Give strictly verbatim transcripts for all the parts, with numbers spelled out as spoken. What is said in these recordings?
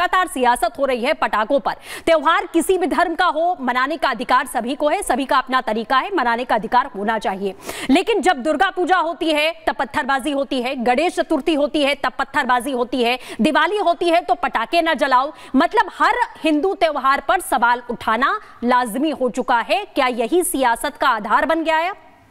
लगातार सियासत हो रही है पटाखों पर। त्योहार किसी भी धर्म का हो, मनाने का अधिकार सभी को है, सभी का अपना तरीका है, मनाने का अधिकार होना चाहिए। लेकिन जब दुर्गा पूजा होती है तब पत्थरबाजी होती है, गणेश चतुर्थी होती है तब पत्थरबाजी होती है, दिवाली होती है तो पटाखे न जलाओ। मतलब हर हिंदू त्योहार पर सवाल उठाना लाजमी हो चुका है। क्या यही सियासत का आधार बन गया है?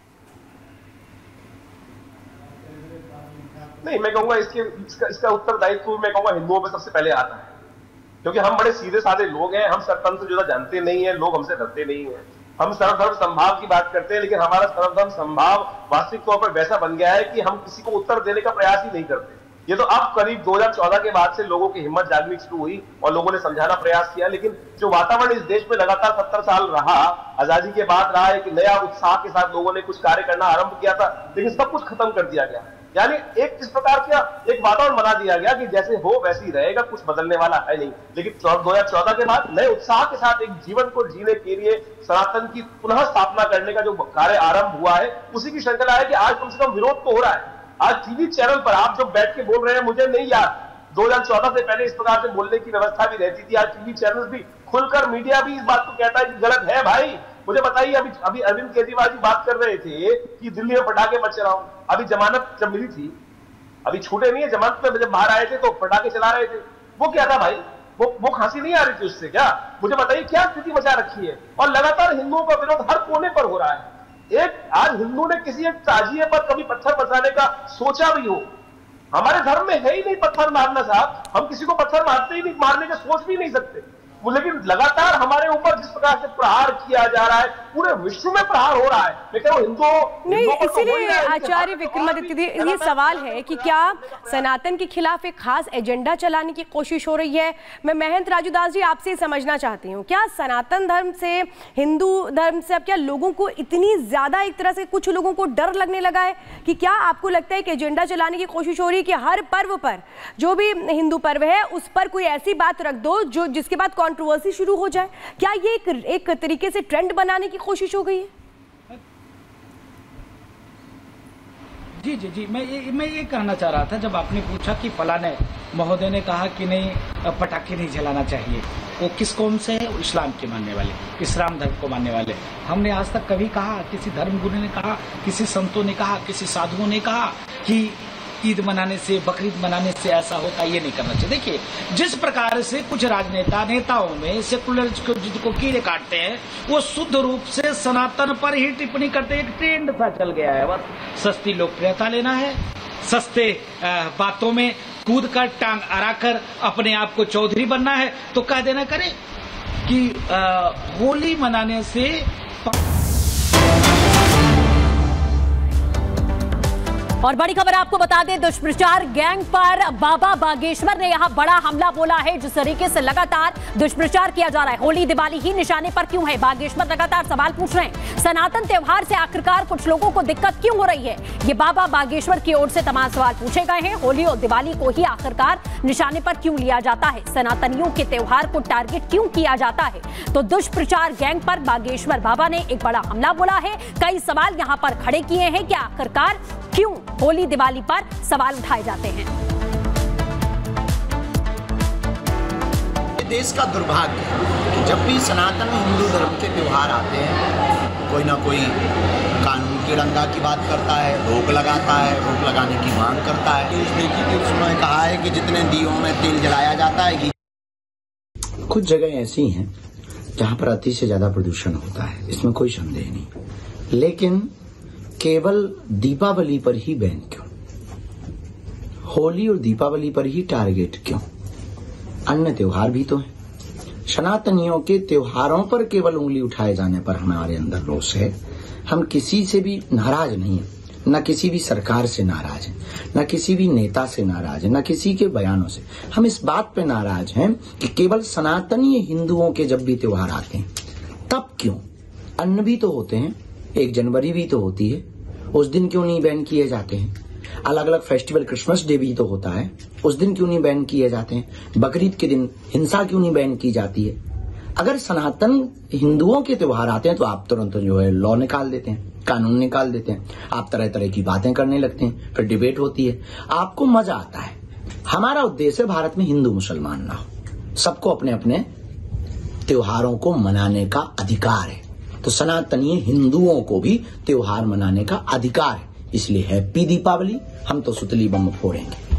नहीं, मैं कहूंगा इसके इसका, इसका उत्तरदायित्व मैं कहूंगा हिंदुओं पे सबसे पहले आता है, क्योंकि हम बड़े सीधे साधे लोग हैं। हम स्वतंत्र जो जानते नहीं है, लोग हमसे डरते नहीं है। हम सर्वधर्म संभाव की बात करते हैं, लेकिन हमारा सर्वधर्म संभाव वास्तविक तौर पर वैसा बन गया है कि हम किसी को उत्तर देने का प्रयास ही नहीं करते। ये तो अब करीब दो हज़ार चौदह के बाद से लोगों की हिम्मत जागनी शुरू हुई और लोगों ने समझाना प्रयास किया। लेकिन जो वातावरण इस देश में लगातार सत्तर साल रहा, आजादी के बाद रहा, एक नया उत्साह के साथ लोगों ने कुछ कार्य करना आरंभ किया था, लेकिन सब कुछ खत्म कर दिया गया। यानी एक इस प्रकार का एक वातावरण बना दिया गया कि जैसे हो वैसे ही रहेगा, कुछ बदलने वाला है नहीं। लेकिन दो हज़ार चौदह के बाद नए उत्साह के साथ एक जीवन को जीने के लिए सनातन की पुनः स्थापना करने का जो कार्य आरंभ हुआ है, उसी की श्रृंखला है कि आज कम से कम विरोध तो हो रहा है। आज टीवी चैनल पर आप जो बैठ के बोल रहे हैं, मुझे नहीं याद दो हज़ार चौदह से पहले इस प्रकार से बोलने की व्यवस्था भी रहती थी। आज टीवी चैनल भी खुलकर, मीडिया भी इस बात को कहता है कि गलत है। भाई मुझे बताइए, अभी अभी अरविंद केजरीवाल जी बात कर रहे थे कि दिल्ली में पटाखे मत चलाओ। अभी जमानत जब मिली थी, अभी छूटे नहीं है, जमानत में जब बाहर आए थे तो पटाखे चला रहे थे। वो क्या था भाई? वो वो खांसी नहीं आ रही थी उससे क्या? मुझे बताइए क्या स्थिति बचा रखी है। और लगातार हिंदुओं का विरोध हर कोने पर हो रहा है। एक आज हिंदू ने किसी एक ताजिए पर कभी पत्थर बरसाने का सोचा भी हो? हमारे धर्म में है ही नहीं पत्थर मारना साहब। हम किसी को पत्थर मारते ही नहीं, मारने का सोच भी नहीं सकते। लेकिन लगातार हमारे ऊपर जिस प्रकार से प्रहार किया जा रहा है, पूरे विश्व में प्रहार हो रहा है। मैं कह रहा हूं हिंदू नहीं, इसीलिए आचार्य विक्रमादित्य जी, ये सवाल है कि क्या सनातन के खिलाफ एक खास एजेंडा चलाने की कोशिश हो रही है? मैं महंत राजूदास जी आपसे समझना चाहती हूँ, क्या सनातन धर्म से, हिंदू धर्म से अब क्या लोगों को इतनी ज्यादा एक तरह से कुछ लोगों को डर लगने लगा है कि क्या आपको लगता है कि एजेंडा चलाने की कोशिश हो रही है कि हर पर्व पर, जो भी हिंदू पर्व है उस पर कोई ऐसी बात रख दो जो जिसके बाद कंट्रोवर्सी शुरू हो जाए? क्या ये एक, एक तरीके से ट्रेंड बनाने की कोशिश हो गई है? जी जी जी मैं ये मैं ये कहना चाह रहा था, जब आपने पूछा कि फलाने महोदय ने कहा कि नहीं पटाखे नहीं जलाना चाहिए, वो किस कौम से है? इस्लाम के मानने वाले, इस्लाम धर्म को मानने वाले। हमने आज तक कभी कहा, किसी धर्मगुरु ने कहा, किसी संतों ने कहा, किसी साधुओं ने कहा कि ईद मनाने से, बकरीद मनाने से ऐसा होता, ये नहीं करना चाहिए। देखिए, जिस प्रकार से कुछ राजनेता नेताओं में सेकुलर को कीड़े काटते हैं, वो शुद्ध रूप से सनातन पर ही टिप्पणी करते, एक ट्रेंड सा चल गया है। बस सस्ती लोकप्रियता लेना है, सस्ते बातों में कूद कर, टांग अड़ाकर अपने आप को चौधरी बनना है, तो कह देना करे कि आ, होली मनाने से। और बड़ी खबर आपको बता दें, दुष्प्रचार गैंग पर बाबा बागेश्वर ने यहां बड़ा हमला बोला है। जिस तरीके से लगातार दुष्प्रचार किया जा रहा है, होली दिवाली ही निशाने पर क्यों है? बागेश्वर लगातार सवाल पूछ रहे हैं, सनातन त्योहार से आखिरकार कुछ लोगों को दिक्कत क्यों हो रही है? ये बाबा बागेश्वर की ओर से तमाम सवाल पूछे गए हैं। होली और दिवाली को ही आखिरकार निशाने पर क्यों लिया जाता है? सनातनियों के त्योहार को टारगेट क्यों किया जाता है? तो दुष्प्रचार गैंग पर बागेश्वर बाबा ने एक बड़ा हमला बोला है। कई सवाल यहां पर खड़े किए हैं कि आखिरकार क्यों होली दिवाली पर सवाल उठाए जाते हैं। देश का दुर्भाग्य है कि जब भी सनातन हिंदू धर्म के त्योहार आते हैं, कोई ना कोई कानून की डंगा की बात करता है, रोक लगाता है, रोक लगाने की मांग करता है। इस देखिए कि उन्होंने कहा है कि जितने दियों में तेल जलाया जाता है, कुछ जगह ऐसी हैं जहां पर अति से ज्यादा प्रदूषण होता है, इसमें कोई संदेह नहीं। लेकिन केवल दीपावली पर ही बैन क्यों? होली और दीपावली पर ही टारगेट क्यों? अन्य त्योहार भी तो हैं। सनातनियों के त्योहारों पर केवल उंगली उठाए जाने पर हमारे अंदर रोष है। हम किसी से भी नाराज नहीं है, न किसी भी सरकार से नाराज है, न किसी भी नेता से नाराज है, न किसी के बयानों से। हम इस बात पे नाराज हैं कि केवल सनातनीय हिंदुओं के जब भी त्योहार आते हैं तब क्यों? अन्य भी तो होते हैं, एक जनवरी भी तो होती है, उस दिन क्यों नहीं बैन किए जाते हैं? अलग अलग फेस्टिवल, क्रिसमस डे भी तो होता है, उस दिन क्यों नहीं बैन किए जाते हैं? बकरीद के दिन हिंसा क्यों नहीं बैन की जाती है? अगर सनातन हिंदुओं के त्योहार आते हैं तो आप तुरंत जो है लॉ निकाल देते हैं, कानून निकाल देते हैं, आप तरह तरह की बातें करने लगते हैं, फिर डिबेट होती है, आपको मजा आता है। हमारा उद्देश्य भारत में हिंदू मुसलमान ना हो, सबको अपने अपने त्योहारों को मनाने का अधिकार है। तो सनातनी हिंदुओं को भी त्योहार मनाने का अधिकार है। इसलिए हैप्पी दीपावली। हम तो सुतली बम फोड़ेंगे।